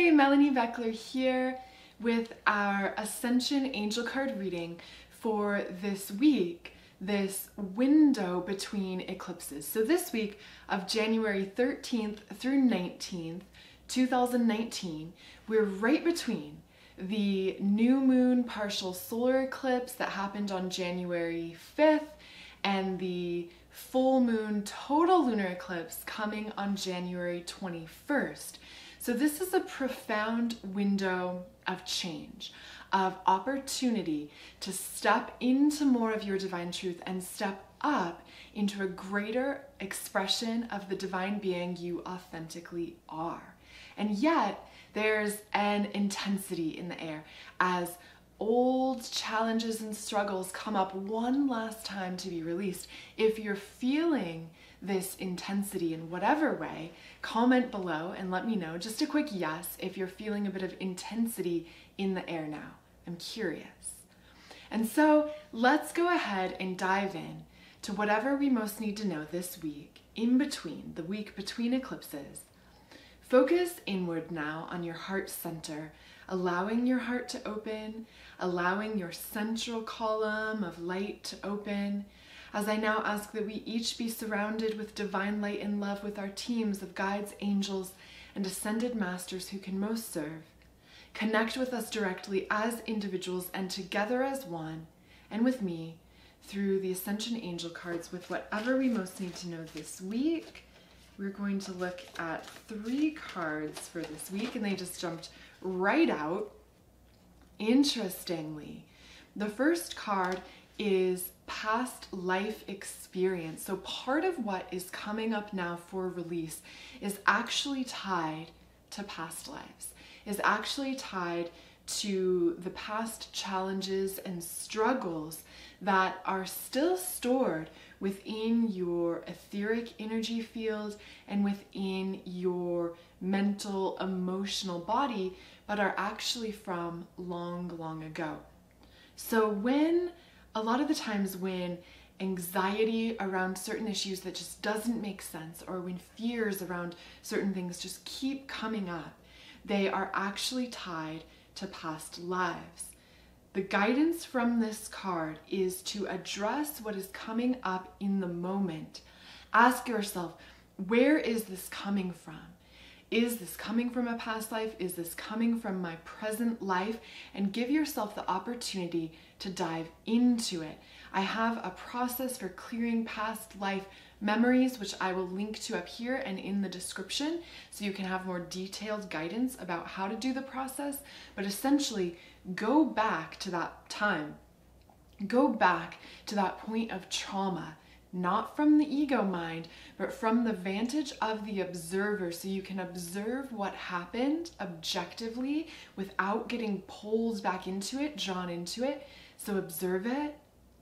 Hey, Melanie Beckler here with our Ascension Angel Card reading for this week, this window between eclipses. So this week of January 13th through 19th, 2019, we're right between the new moon partial solar eclipse that happened on January 5th and the full moon total lunar eclipse coming on January 21st. So this is a profound window of change, of opportunity to step into more of your divine truth and step up into a greater expression of the divine being you authentically are. And yet there's an intensity in the air as old challenges and struggles come up one last time to be released. If you're feeling this intensity in whatever way, comment below and let me know. Just a quick yes if you're feeling a bit of intensity in the air now. I'm curious. And so let's go ahead and dive in to whatever we most need to know this week, in between, the week between eclipses. Focus inward now on your heart center, allowing your heart to open, allowing your central column of light to open. As I now ask that we each be surrounded with divine light and love with our teams of guides, angels, and ascended masters who can most serve. Connect with us directly as individuals and together as one, and with me through the Ascension Angel cards with whatever we most need to know this week. We're going to look at 3 cards for this week, and they just jumped right out. Interestingly, the first card is past life experience. So part of what is coming up now for release is actually tied to past lives, is actually tied to the past challenges and struggles that are still stored within your etheric energy field and within your mental, emotional body, but are actually from long, long ago. So a lot of the times when anxiety around certain issues that just doesn't make sense, or when fears around certain things just keep coming up, they are actually tied to past lives. The guidance from this card is to address what is coming up in the moment. Ask yourself, where is this coming from? Is this coming from a past life? Is this coming from my present life? And give yourself the opportunity to dive into it. I have a process for clearing past life memories, which I will link to up here and in the description, so you can have more detailed guidance about how to do the process. But essentially, go back to that time. Go back to that point of trauma, not from the ego mind, but from the vantage of the observer, so you can observe what happened objectively without getting pulled back into it, drawn into it. So observe it,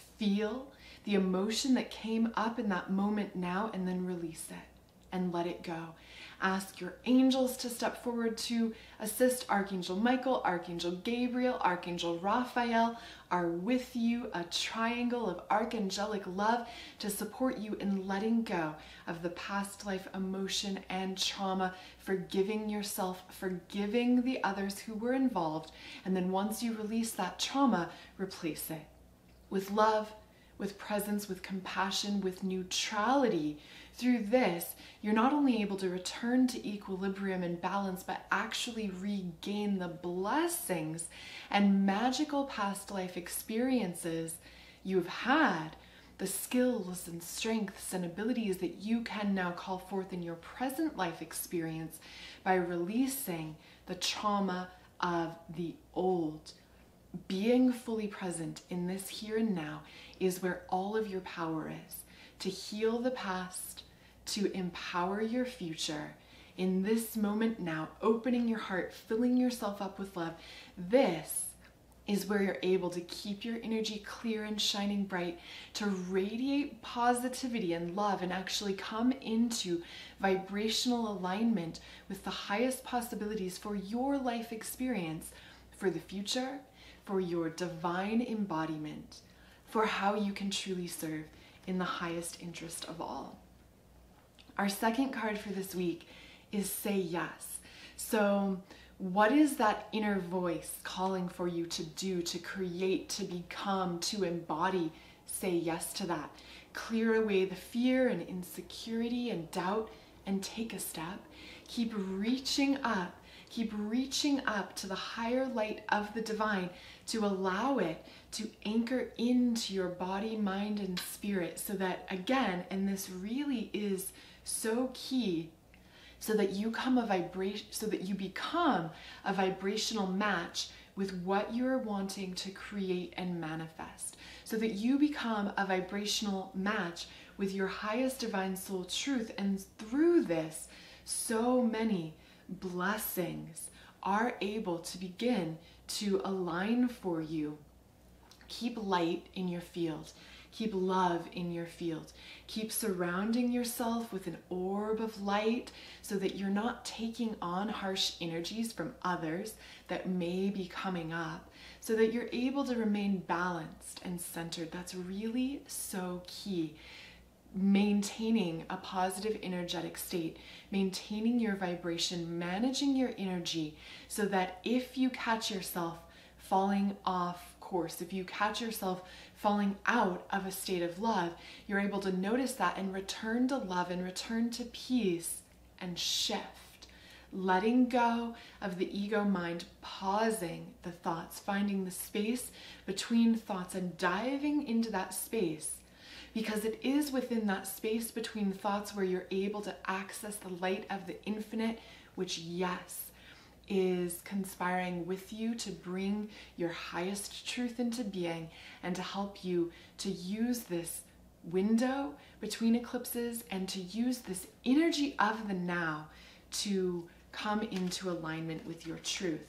feel the emotion that came up in that moment now, and then release it and let it go. Ask your angels to step forward to assist. Archangel Michael, Archangel Gabriel, Archangel Raphael are with you, a triangle of archangelic love to support you in letting go of the past life emotion and trauma, forgiving yourself, forgiving the others who were involved, and then once you release that trauma, replace it with love, with presence, with compassion, with neutrality. Through this, you're not only able to return to equilibrium and balance, but actually regain the blessings and magical past life experiences you've had, the skills and strengths and abilities that you can now call forth in your present life experience by releasing the trauma of the old. Being fully present in this here and now is where all of your power is, to heal the past, to empower your future. In this moment now, opening your heart, filling yourself up with love, this is where you're able to keep your energy clear and shining bright, to radiate positivity and love and actually come into vibrational alignment with the highest possibilities for your life experience, for the future, for your divine embodiment, for how you can truly serve in the highest interest of all. Our second card for this week is Say Yes. So What is that inner voice calling for you to do, to create, to become, to embody? Say yes to that. Clear away the fear and insecurity and doubt and take a step. Keep reaching up. Keep reaching up to the higher light of the divine to allow it to anchor into your body, mind, and spirit so that, again, and this really is so key, so that you become a vibrational match with what you're wanting to create and manifest. So that you become a vibrational match with your highest divine soul truth. And through this, so many blessings are able to begin to align for you. Keep light in your field. Keep love in your field. Keep surrounding yourself with an orb of light so that you're not taking on harsh energies from others that may be coming up, so that you're able to remain balanced and centered. That's really so key. Maintaining a positive energetic state, maintaining your vibration, managing your energy so that if you catch yourself falling off course, if you catch yourself falling out of a state of love, you're able to notice that and return to love and return to peace and shift. Letting go of the ego mind, pausing the thoughts, finding the space between thoughts and diving into that space. Because it is within that space between thoughts where you're able to access the light of the infinite, which, yes, is conspiring with you to bring your highest truth into being and to help you to use this window between eclipses and to use this energy of the now to come into alignment with your truth.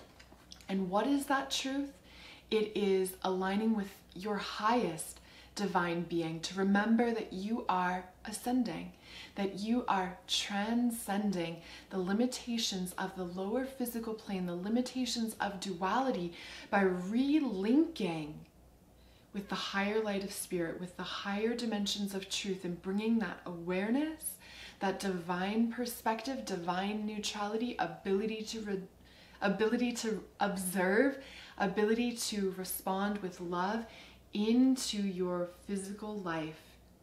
And what is that truth? It is aligning with your highest divine being, to remember that you are ascending, that you are transcending the limitations of the lower physical plane, the limitations of duality, by relinking with the higher light of spirit, with the higher dimensions of truth, and bringing that awareness, that divine perspective, divine neutrality, ability to observe, ability to respond with love into your physical life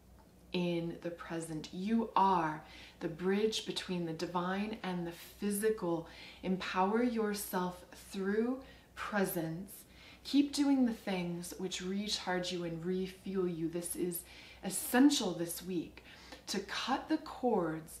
in the present. You are the bridge between the divine and the physical. Empower yourself through presence. Keep doing the things which recharge you and refuel you. This is essential this week, to cut the cords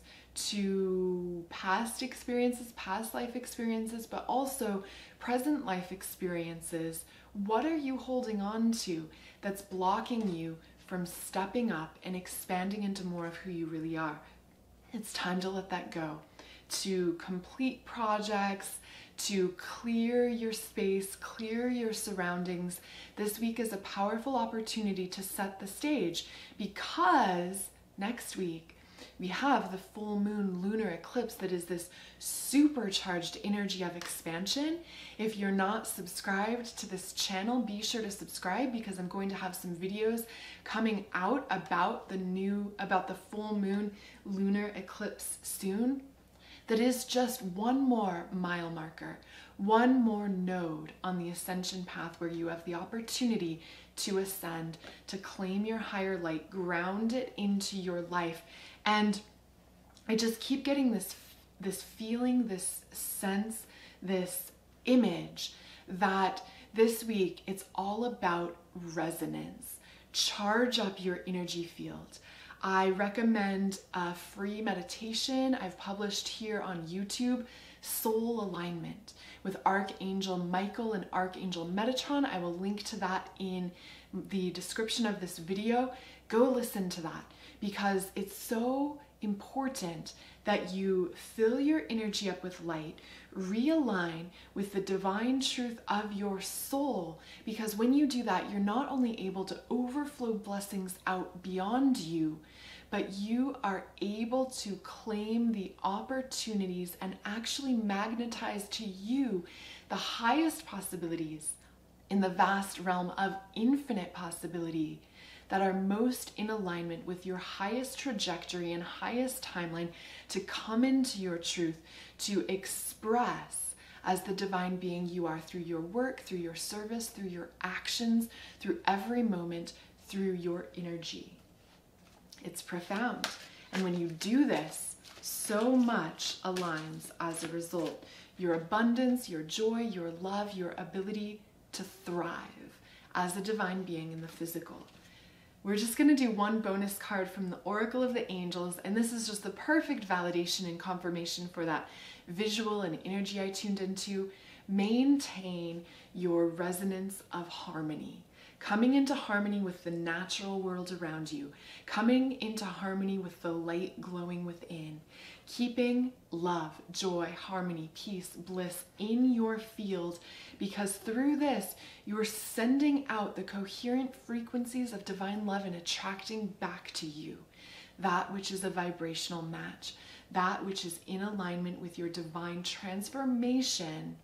to past experiences, past life experiences, but also present life experiences. What are you holding on to that's blocking you from stepping up and expanding into more of who you really are? It's time to let that go, to complete projects, to clear your space, clear your surroundings. This week is a powerful opportunity to set the stage, because next week we have the full moon lunar eclipse that is this supercharged energy of expansion. If you're not subscribed to this channel, be sure to subscribe, because I'm going to have some videos coming out about the full moon lunar eclipse soon. That is just one more mile marker, one more node on the ascension path where you have the opportunity to ascend, to claim your higher light, ground it into your life. And I just keep getting this feeling, this sense, this image that this week it's all about resonance. Charge up your energy field. I recommend a free meditation I've published here on YouTube, Soul Alignment, with Archangel Michael and Archangel Metatron. I will link to that in the description of this video. Go listen to that, because it's so important that you fill your energy up with light, realign with the divine truth of your soul, because when you do that, you're not only able to overflow blessings out beyond you, but you are able to claim the opportunities and actually magnetize to you the highest possibilities in the vast realm of infinite possibility that are most in alignment with your highest trajectory and highest timeline, to come into your truth, to express as the divine being you are through your work, through your service, through your actions, through every moment, through your energy. It's profound. And when you do this, so much aligns as a result. Your abundance, your joy, your love, your ability to thrive as a divine being in the physical. We're just going to do one bonus card from the Oracle of the Angels, and this is just the perfect validation and confirmation for that visual and energy I tuned into. Maintain your resonance of harmony. Coming into harmony with the natural world around you, coming into harmony with the light glowing within, keeping love, joy, harmony, peace, bliss in your field, because through this, you're sending out the coherent frequencies of divine love and attracting back to you that which is a vibrational match, that which is in alignment with your divine transformation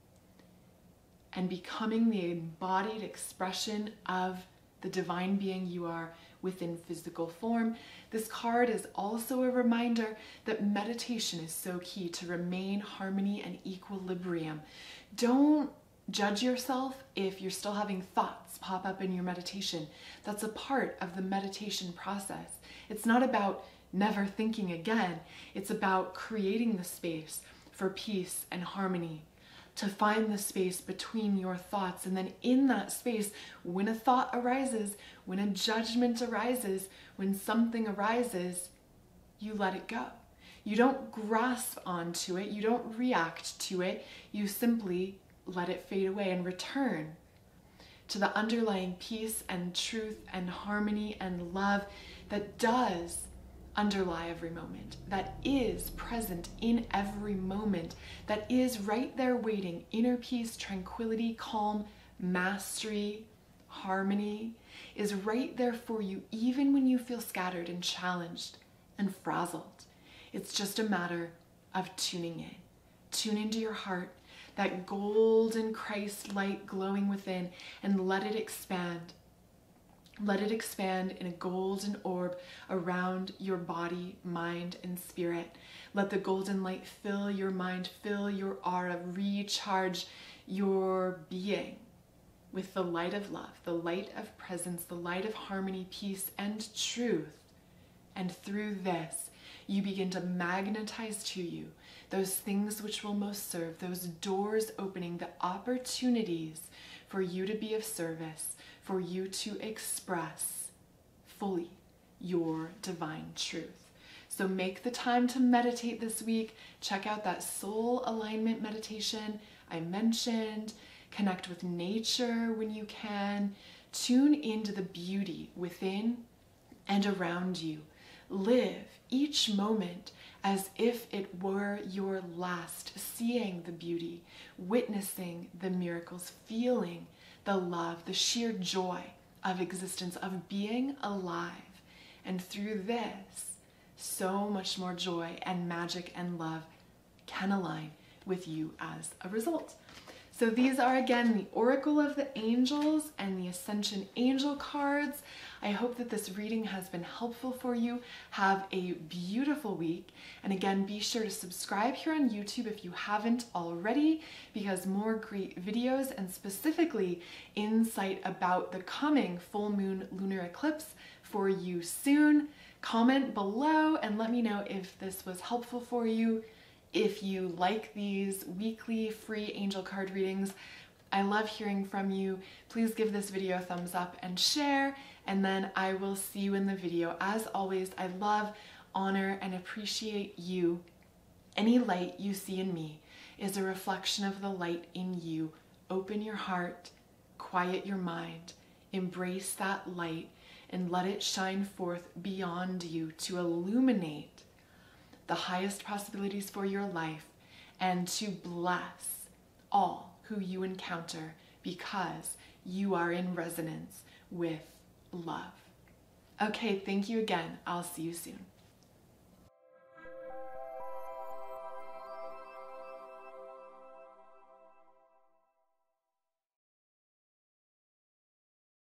and becoming the embodied expression of the divine being you are within physical form. This card is also a reminder that meditation is so key to remain harmony and equilibrium. Don't judge yourself if you're still having thoughts pop up in your meditation. That's a part of the meditation process. It's not about never thinking again. It's about creating the space for peace and harmony, to find the space between your thoughts. And then in that space, when a thought arises, when a judgment arises, when something arises, you let it go. You don't grasp onto it. You don't react to it. You simply let it fade away and return to the underlying peace and truth and harmony and love that does underlie every moment, that is present in every moment, that is right there waiting. Inner peace, tranquility, calm, mastery, harmony is right there for you, even when you feel scattered and challenged and frazzled. It's just a matter of tuning in. Tune into your heart, that golden Christ light glowing within, and let it expand. Let it expand in a golden orb around your body, mind, and spirit. Let the golden light fill your mind, fill your aura, recharge your being with the light of love, the light of presence, the light of harmony, peace, and truth. And through this, you begin to magnetize to you those things which will most serve, those doors opening, the opportunities for you to be of service, for you to express fully your divine truth. So make the time to meditate this week. Check out that soul alignment meditation I mentioned. Connect with nature when you can. Tune into the beauty within and around you. Live each moment as if it were your last, seeing the beauty, witnessing the miracles, feeling the love, the sheer joy of existence, of being alive. And through this, so much more joy and magic and love can align with you as a result. So these are, again, the Oracle of the Angels and the Ascension Angel cards. I hope that this reading has been helpful for you. Have a beautiful week. And again, be sure to subscribe here on YouTube if you haven't already, because more great videos and specifically insight about the coming full moon lunar eclipse for you soon. Comment below and let me know if this was helpful for you. If you like these weekly free angel card readings, I love hearing from you. Please give this video a thumbs up and share, and then I will see you in the video. As always, I love, honor, and appreciate you. Any light you see in me is a reflection of the light in you. Open your heart, quiet your mind, embrace that light, and let it shine forth beyond you to illuminate the highest possibilities for your life and to bless all who you encounter, because you are in resonance with love. Okay, thank you again. I'll see you soon.